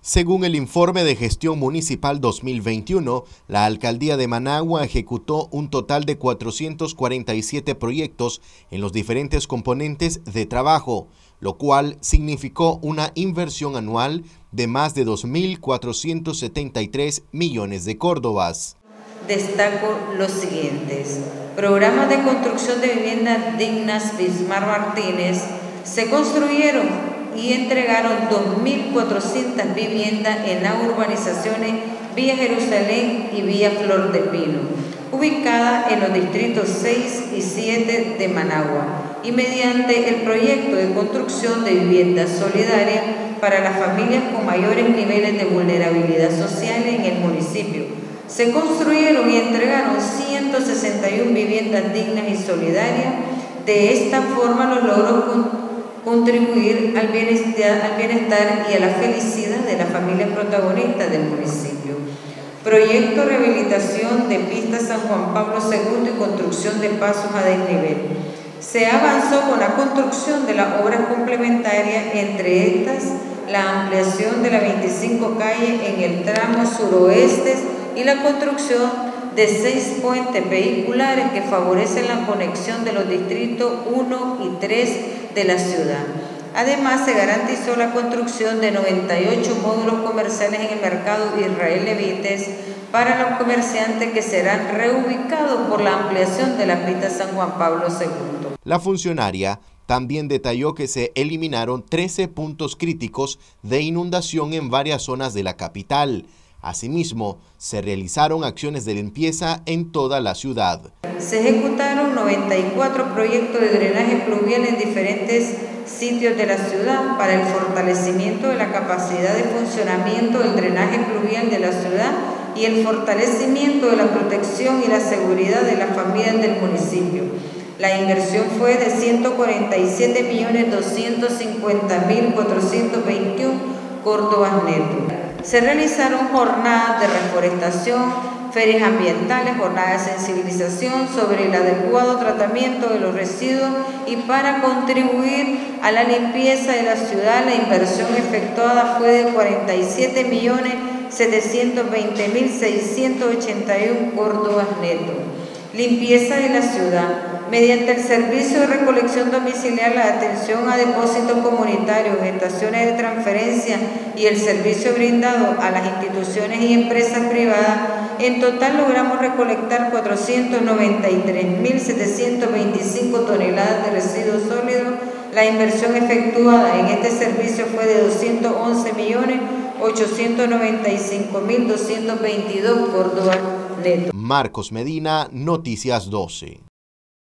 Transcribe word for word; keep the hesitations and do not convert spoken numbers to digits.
Según el informe de gestión municipal dos mil veintiuno, la alcaldía de Managua ejecutó un total de cuatrocientos cuarenta y siete proyectos en los diferentes componentes de trabajo, lo cual significó una inversión anual de más de dos mil cuatrocientos setenta y tres millones de córdobas. Destaco los siguientes: programas de construcción de viviendas dignas Bismar Martínez. Se construyeron y entregaron dos mil cuatrocientas viviendas en las urbanizaciones Villa Jerusalén y Villa Flor de Pino, ubicadas en los distritos seis y siete de Managua, y mediante el proyecto de construcción de viviendas solidarias para las familias con mayores niveles de vulnerabilidad social en el municipio. Se construyeron y entregaron ciento sesenta y una viviendas dignas y solidarias. De esta forma, los logró con contribuir al bienestar, al bienestar y a la felicidad de las familias protagonistas del municipio. Proyecto rehabilitación de pista San Juan Pablo segundo y construcción de pasos a desnivel. Se avanzó con la construcción de las obras complementarias, entre estas la ampliación de la veinticinco calle en el tramo suroeste y la construcción de seis puentes vehiculares que favorecen la conexión de los distritos uno y tres de la ciudad. Además, se garantizó la construcción de noventa y ocho módulos comerciales en el mercado Israel Levites para los comerciantes, que serán reubicados por la ampliación de la pista San Juan Pablo segundo. La funcionaria también detalló que se eliminaron trece puntos críticos de inundación en varias zonas de la capital. Asimismo, se realizaron acciones de limpieza en toda la ciudad. Se ejecutaron noventa y cuatro proyectos de drenaje pluvial en diferentes sitios de la ciudad para el fortalecimiento de la capacidad de funcionamiento del drenaje pluvial de la ciudad y el fortalecimiento de la protección y la seguridad de las familias del municipio. La inversión fue de ciento cuarenta y siete millones doscientos cincuenta mil cuatrocientos veintiuno córdobas netos. Se realizaron jornadas de reforestación, ferias ambientales, jornadas de sensibilización sobre el adecuado tratamiento de los residuos, y para contribuir a la limpieza de la ciudad, la inversión efectuada fue de cuarenta y siete millones setecientos veinte mil seiscientos ochenta y uno córdobas netos. Limpieza de la ciudad. Mediante el servicio de recolección domiciliar, la atención a depósitos comunitarios, estaciones de transferencia y el servicio brindado a las instituciones y empresas privadas, en total logramos recolectar cuatrocientos noventa y tres mil setecientos veinticinco toneladas de residuos sólidos. La inversión efectuada en este servicio fue de doscientos once millones ochocientos noventa y cinco mil doscientos veintidós córdobas netos. Marcos Medina, Noticias doce.